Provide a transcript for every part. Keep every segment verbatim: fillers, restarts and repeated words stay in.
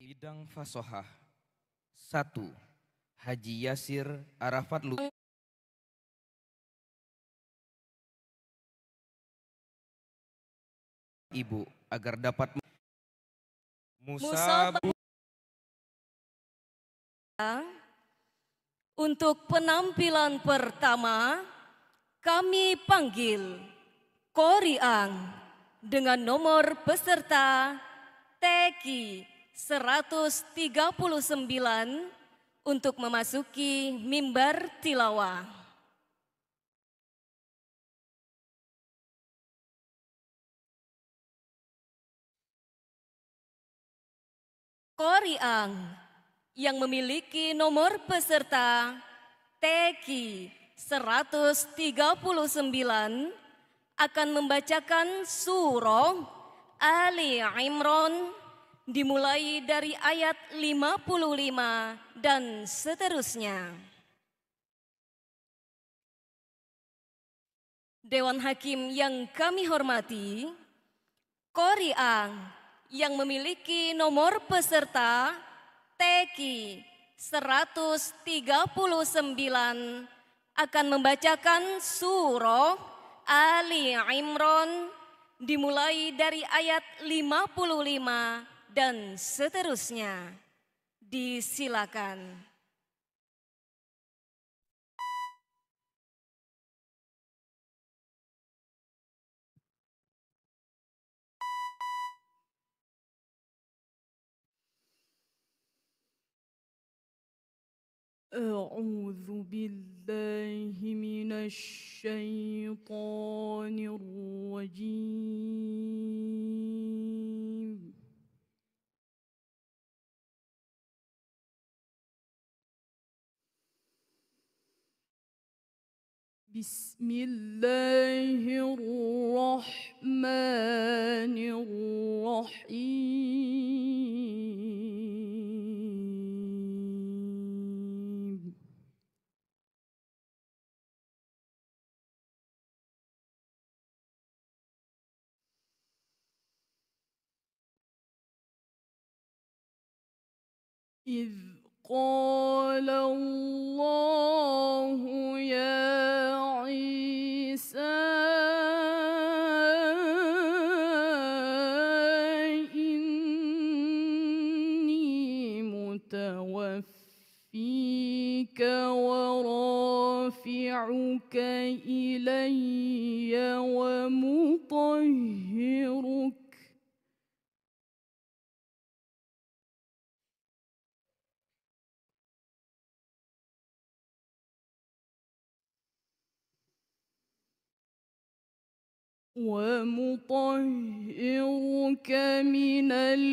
Bidang Fasohah. Satu. Haji Yasir Arafat Lu Ibu agar dapat Musa untuk penampilan pertama kami panggil Koriang dengan nomor peserta T Q seratus tiga puluh sembilan untuk memasuki mimbar tilawah. Koriang yang memiliki nomor peserta T Q seratus tiga puluh sembilan akan membacakan surah Ali Imran dimulai dari ayat lima puluh lima dan seterusnya. Dewan Hakim yang kami hormati, Koriang yang memiliki nomor peserta T Q seratus tiga puluh sembilan akan membacakan surah Ali Imran dimulai dari ayat lima puluh lima dan seterusnya. Disilakan. أعوذ بالله من الشيطان الرجيم بسم الله الرحمن الرحيم إذ قال الله يا عيسى إني متوفيك ورافعك إلي ومطهرك ومطهرك من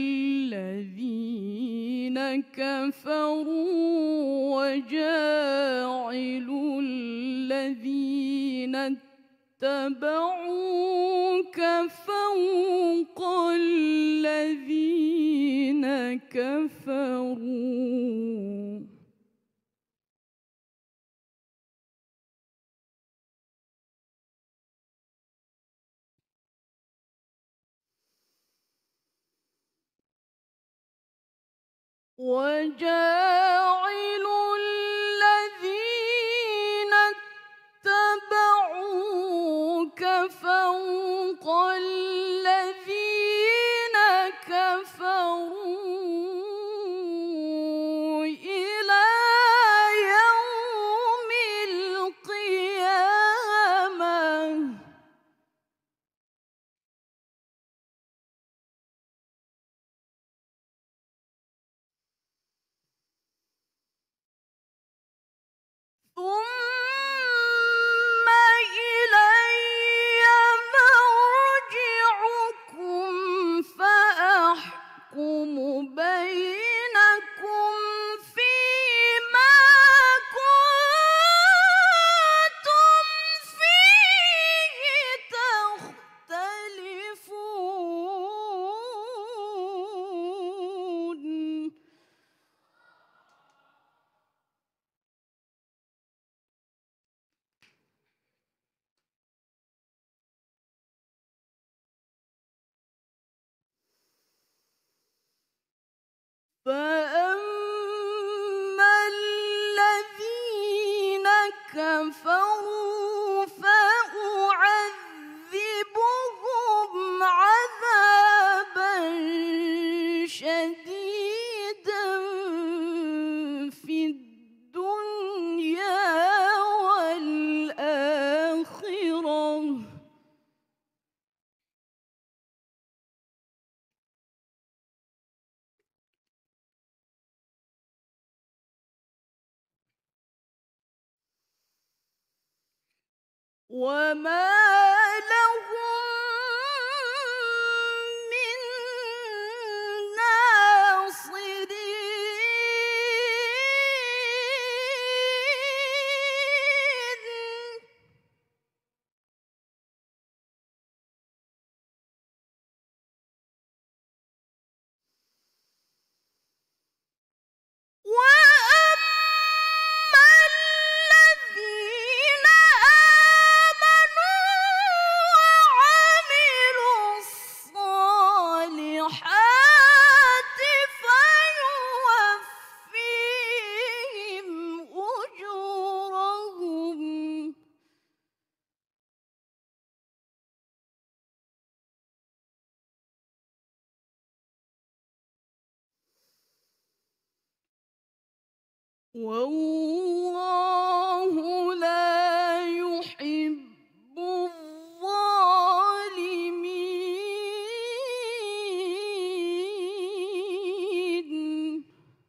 الذين كفروا وجاعل الذين اتبعوك فوق الذين كفروا وجاعل الذين اتبعوك فوق الذين كفروا إلى يوم القيامة ثم إلي مرجعكم فأحكم بينكم فيما كنتم فيه تختلفون شديدا في الدنيا والآخرة. وما لهم من ناصرين. وأما الذين آمنوا وعملوا الصالحات فيوفيهم أجورهم. والله لا يحب الظالمين.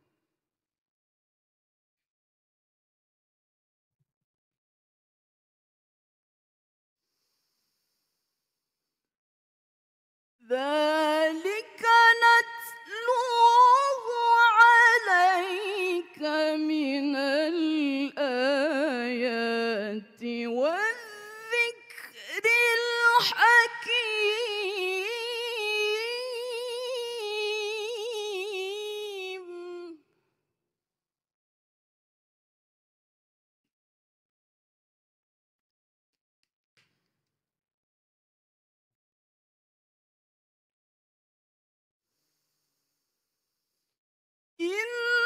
ذلك نتلوه عليك من الآيات والذكر الحكيم. إن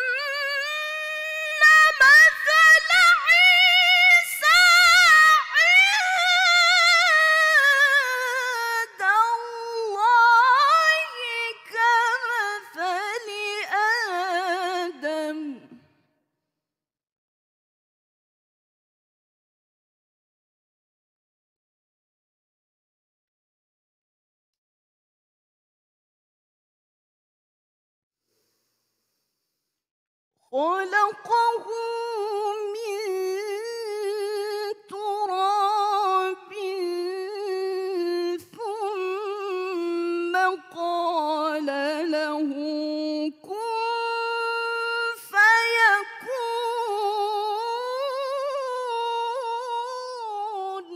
مثل عيسى عند الله كمثل آدم. خلقه من تراب ثم قال له كن فيكون.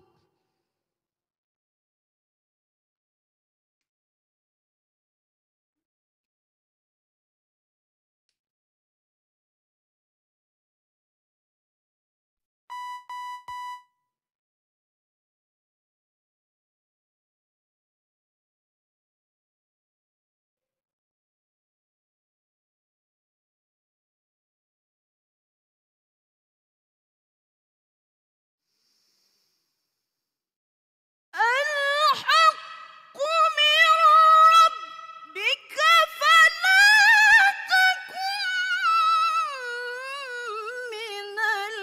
الحق من ربك فلا تكن من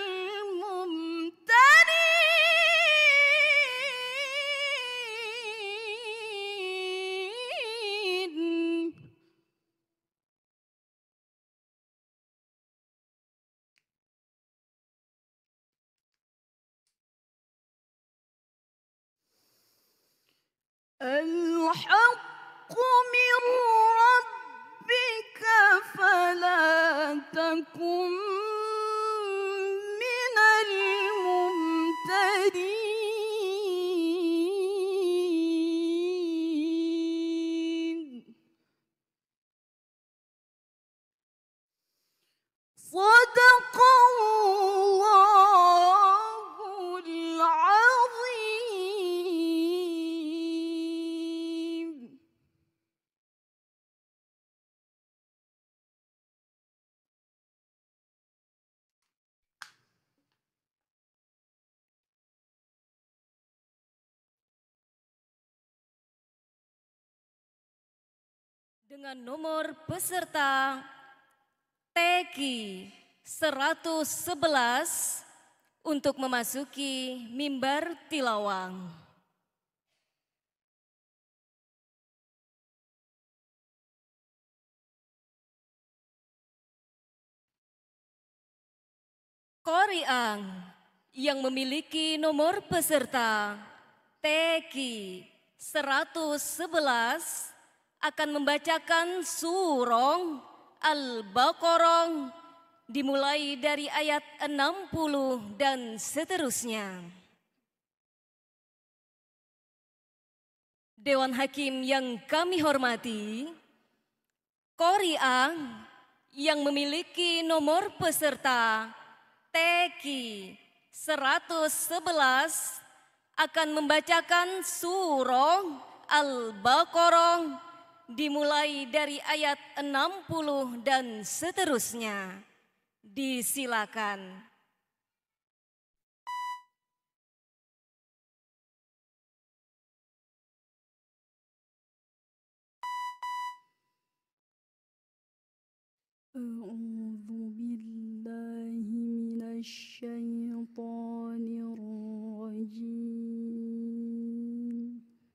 الممترين. الحق من ربك فلا تكن من الممترين. صدق الله العظيم. dengan nomor peserta Teki seratus sebelas untuk memasuki mimbar tilawang. Koriang yang memiliki nomor peserta Teki seratus sebelas akan membacakan surong Al-Baqarah dimulai dari ayat enam puluh dan seterusnya. Dewan Hakim yang kami hormati, Koriang yang memiliki nomor peserta Teki seratus sebelas akan membacakan surah Al-Baqarah dimulai dari ayat enam puluh dan seterusnya. Disilakan. أعوذ بالله من الشيطان الرجيم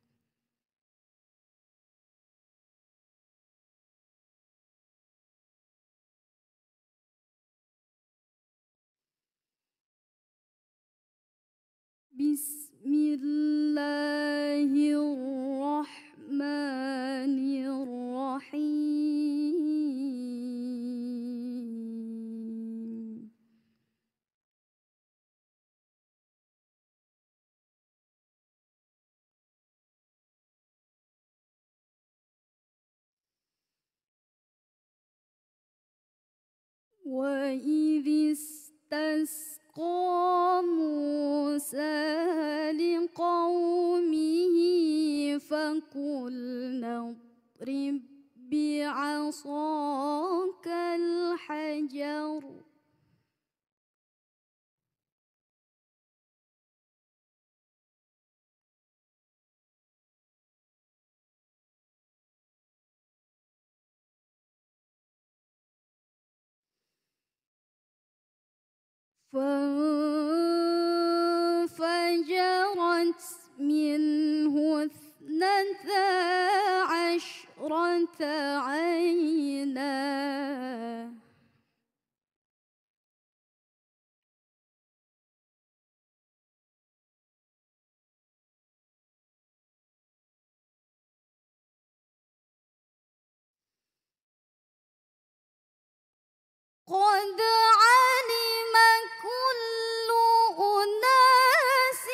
بسم الله الرحمن الرحيم وإذ استسقى موسى لقومه فقلنا اضرب بعصاك الحجر فانفجرت منه اثنتا عشرة عينا قد علم كل أناس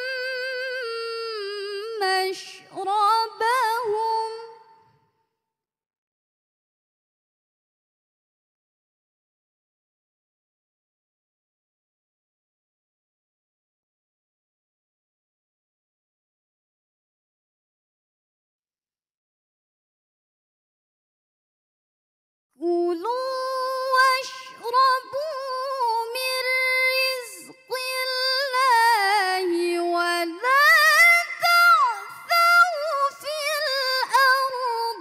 مشربهم كلوا واشربوا من رزق الله ولا تعثوا في الأرض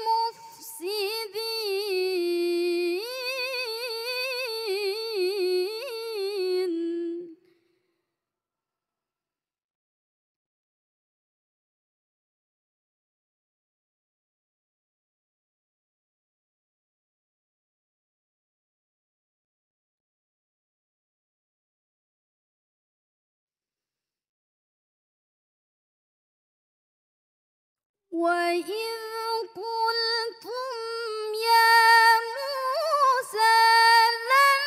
مفسدين وإذ قلتم يا موسى لن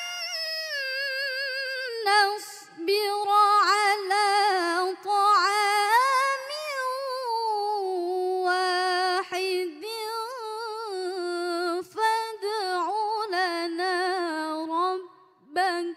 نصبر على طعام واحد فادع لنا ربك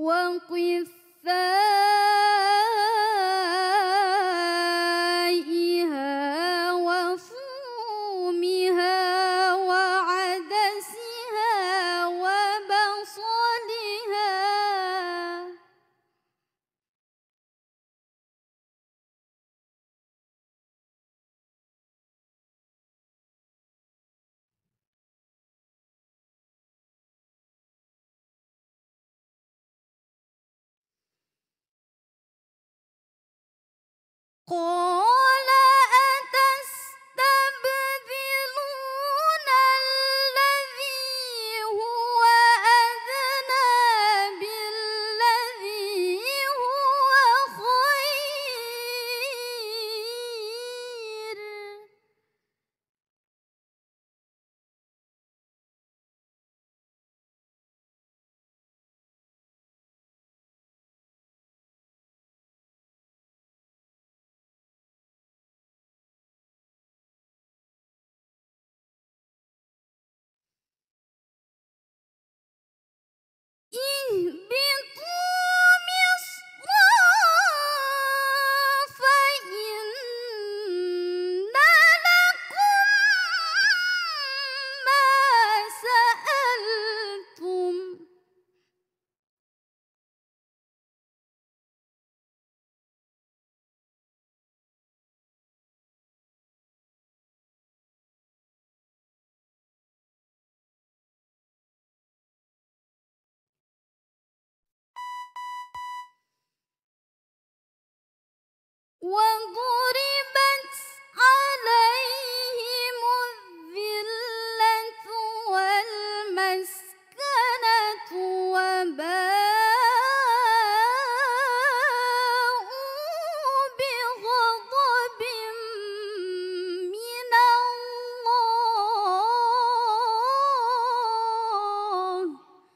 وقثائها وفومها وعدسها وبصلها. قال أتستبدلون الذي هو أدنى بالذي هو خير. اهبطوا مصرا فإن لكم ما سألتم. وضربت عليهم الذلة والمسكنة وباءوا بغضب من الله.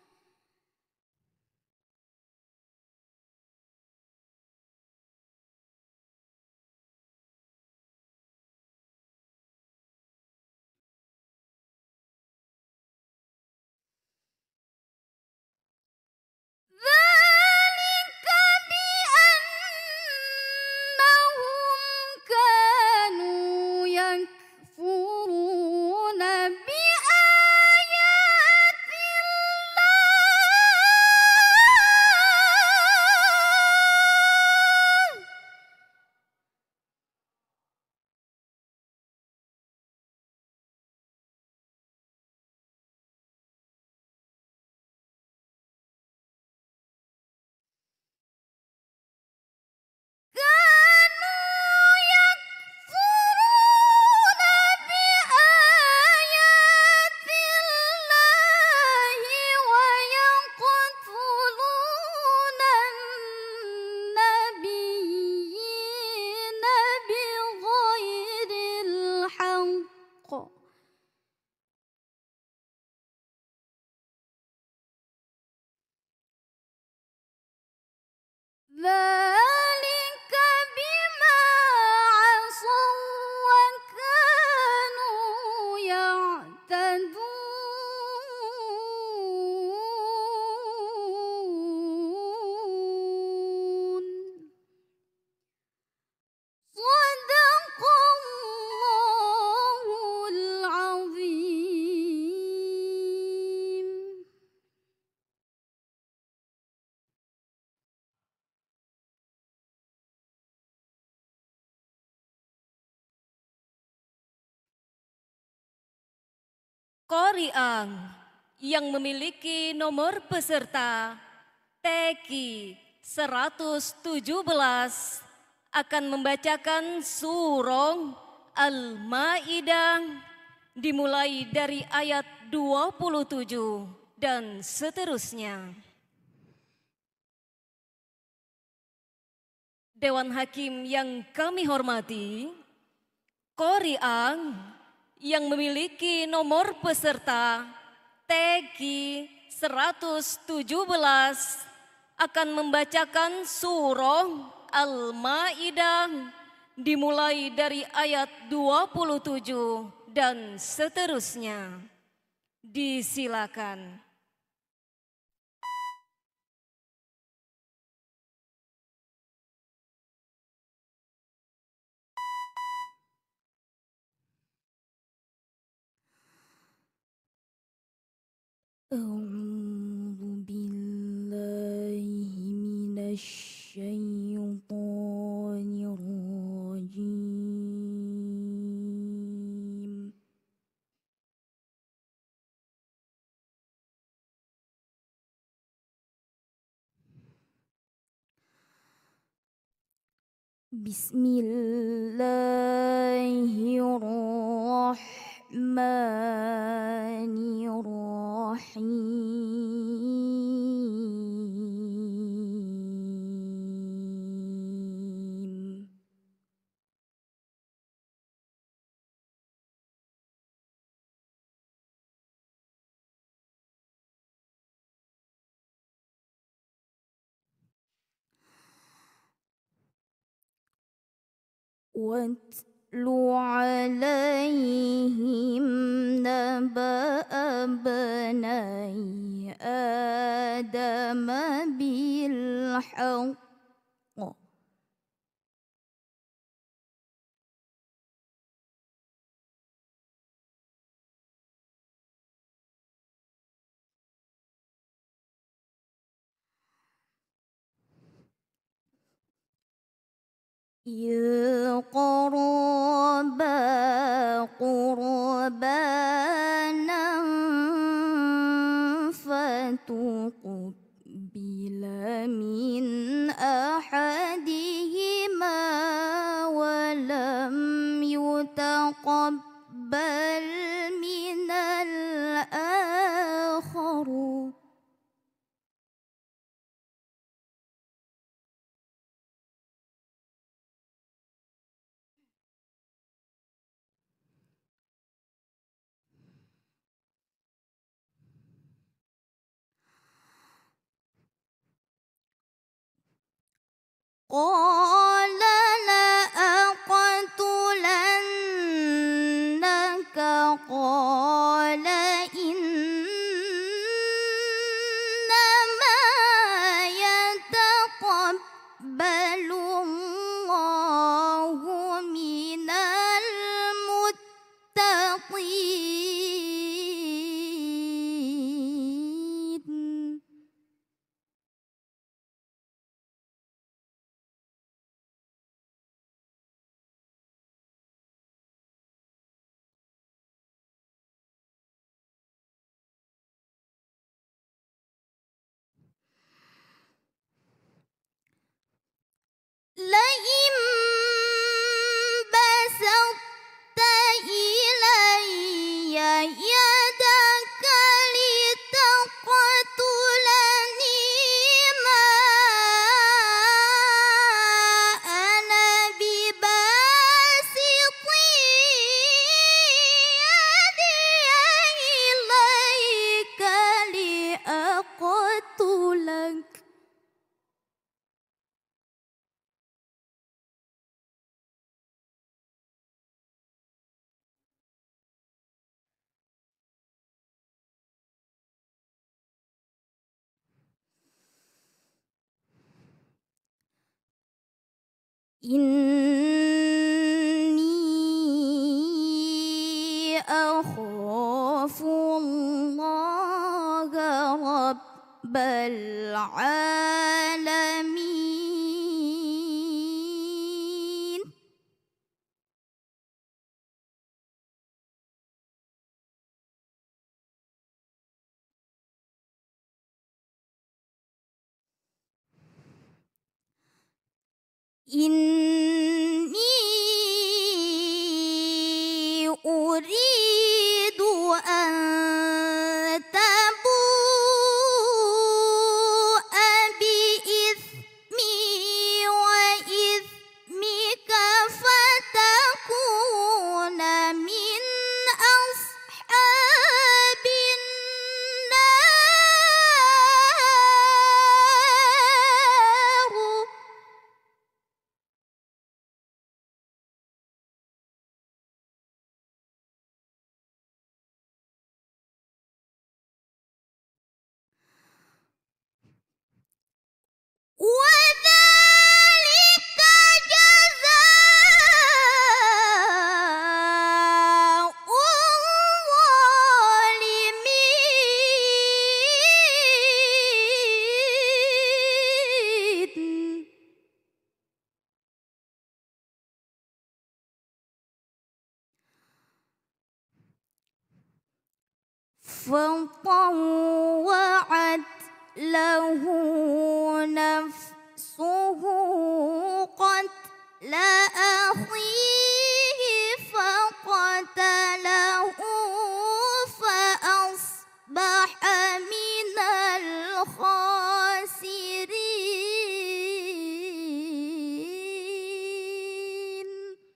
ذلك بأنهم كانوا يكفرون بآيات الله. كانوا يكفرون بآيات الله ويقتلون النبيين بغير الحق. ذلك بما عصوا وكانوا يعتدون. صدق الله العظيم. Qari'ah yang memiliki nomor peserta T Q seratus tujuh belas akan membacakan surah Al-Maidah dimulai dari ayat dua puluh tujuh dan seterusnya. Dewan Hakim yang kami hormati, Qari'ah yang memiliki nomor peserta T Q seratus tujuh belas akan membacakan surah Al-Maidah dimulai dari ayat dua puluh tujuh dan seterusnya. Disilakan. أعوذ بالله من الشيطان الرجيم. بسم الله الرحمن الرحيم. واتل عليهم نبأ ابني آدم بالحق إذ قربا قربانا فتقبل من أحدهما ولم يتقبل من الآخر قال لأقتلنك قال إنما يتقبل الله من المتقين. لئن بسطت إلي يدك لتقتلني ما أنا بباسط يدي إليك لأقتلك إني أخاف الله رب العالمين. إني أريد أن تبوء بإثمي وإثمك فتكون من أصحاب النار. فطوعت له نفسه قتل أخيه فقتله فأصبح من الخاسرين.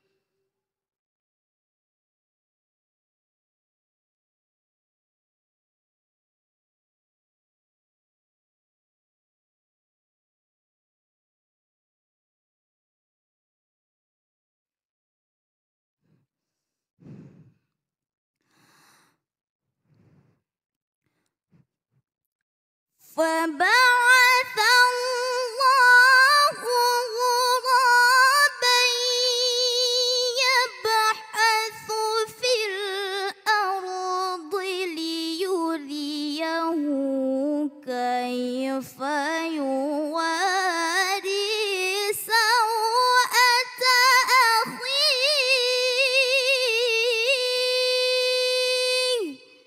فبعث الله غرابا يبحث في الأرض ليريه كيف يواري سوءة أخيه.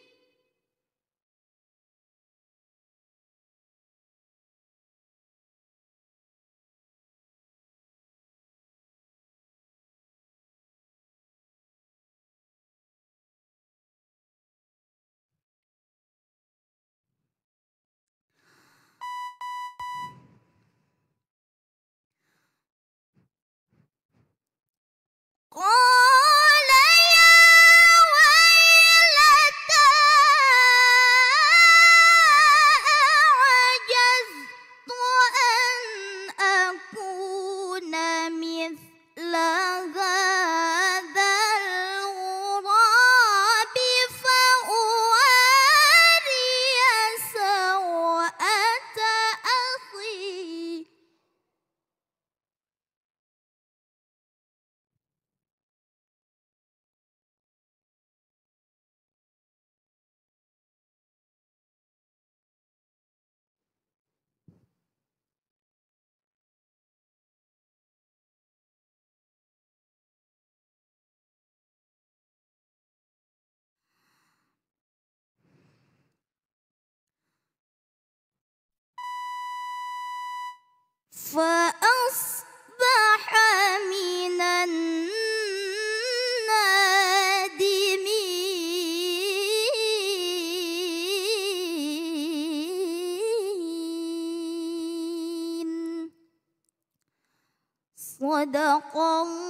قال يا ويلتى أعجزت أن أكون مثل هذا الغراب فأواري سوءة أخي. فأصبح من النادمين. صدق الله.